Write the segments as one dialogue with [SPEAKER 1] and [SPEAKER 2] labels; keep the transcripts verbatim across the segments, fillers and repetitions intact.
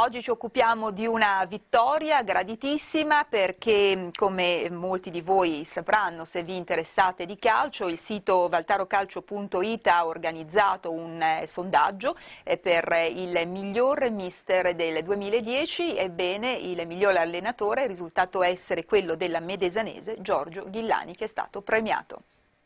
[SPEAKER 1] Oggi ci occupiamo di una vittoria graditissima perché, come molti di voi sapranno se vi interessate di calcio, il sito valtarocalcio punto it ha organizzato un eh, sondaggio eh, per il miglior mister del duemiladieci. Ebbene, il miglior allenatore è risultato essere quello della medesanese Giorgio Ghillani, che è stato premiato.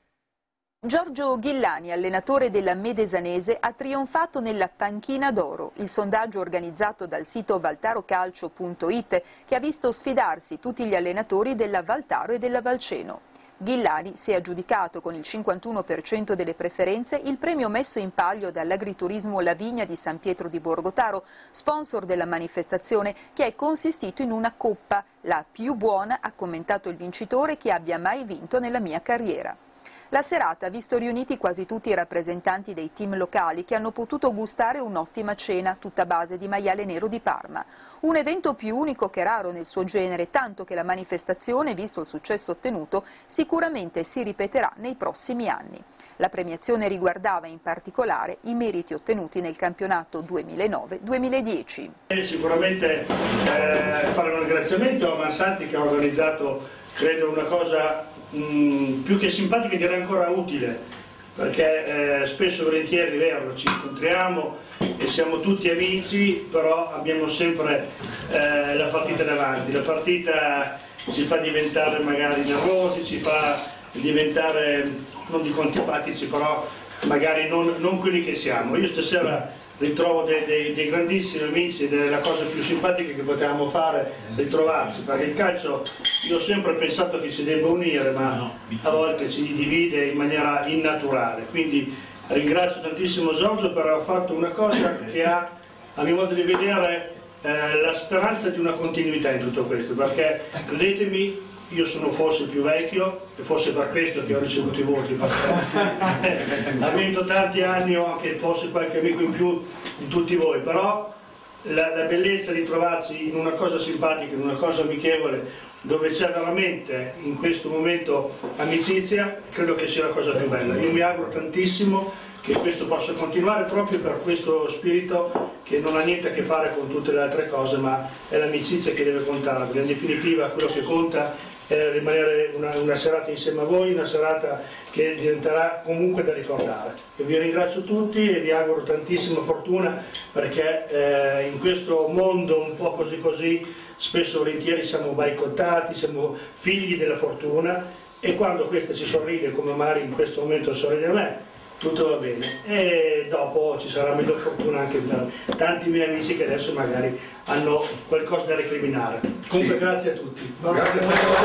[SPEAKER 1] Giorgio Ghillani, allenatore della medesanese, ha trionfato nella panchina d'oro, il sondaggio organizzato dal sito valtarocalcio punto it che ha visto sfidarsi tutti gli allenatori della Valtaro e della Valceno. Ghillani si è aggiudicato con il cinquantuno per cento delle preferenze il premio messo in palio dall'agriturismo La Vigna di San Pietro di Borgotaro, sponsor della manifestazione, che è consistito in una coppa, la più buona, ha commentato il vincitore, che abbia mai vinto nella mia carriera. La serata ha visto riuniti quasi tutti i rappresentanti dei team locali che hanno potuto gustare un'ottima cena, tutta a base di maiale nero di Parma. Un evento più unico che raro nel suo genere, tanto che la manifestazione, visto il successo ottenuto, sicuramente si ripeterà nei prossimi anni. La premiazione riguardava in particolare i meriti ottenuti nel campionato duemilanove duemiladieci.
[SPEAKER 2] Sicuramente eh, fare un ringraziamento a Mansanti, che ha organizzato, credo, una cosa mh, più che simpatica, direi ancora utile, perché eh, spesso e volentieri, vero, ci incontriamo e siamo tutti amici, però abbiamo sempre eh, la partita davanti. La partita ci fa diventare magari nervosi, ci fa diventare, non dico antipatici, però magari non, non quelli che siamo. Io stasera ritrovo dei, dei, dei grandissimi amici ed è la cosa più simpatica che potevamo fare, ritrovarsi, perché il calcio, io ho sempre pensato che ci debba unire, ma a volte ci divide in maniera innaturale. Quindi ringrazio tantissimo Giorgio per aver fatto una cosa che ha, a mio modo di vedere, eh, la speranza di una continuità in tutto questo, perché credetemi, io sono forse il più vecchio e forse per questo che ho ricevuto i voti, avendo tanti anni ho anche forse qualche amico in più di tutti voi, però la, la bellezza di trovarsi in una cosa simpatica, in una cosa amichevole, dove c'è veramente in questo momento amicizia, credo che sia la cosa più bella. Io mi auguro tantissimo che questo possa continuare proprio per questo spirito che non ha niente a che fare con tutte le altre cose, ma è l'amicizia che deve contare, perché in definitiva quello che conta è rimanere una, una serata insieme a voi, una serata che diventerà comunque da ricordare. Io vi ringrazio tutti e vi auguro tantissima fortuna, perché eh, in questo mondo un po' così così spesso e volentieri siamo boicottati, siamo figli della fortuna, e quando questa ci sorride, come magari in questo momento sorride a me, tutto va bene, e dopo ci sarà miglior fortuna anche per tanti miei amici che adesso magari hanno qualcosa da recriminare. Comunque sì. Grazie a tutti.
[SPEAKER 3] Grazie a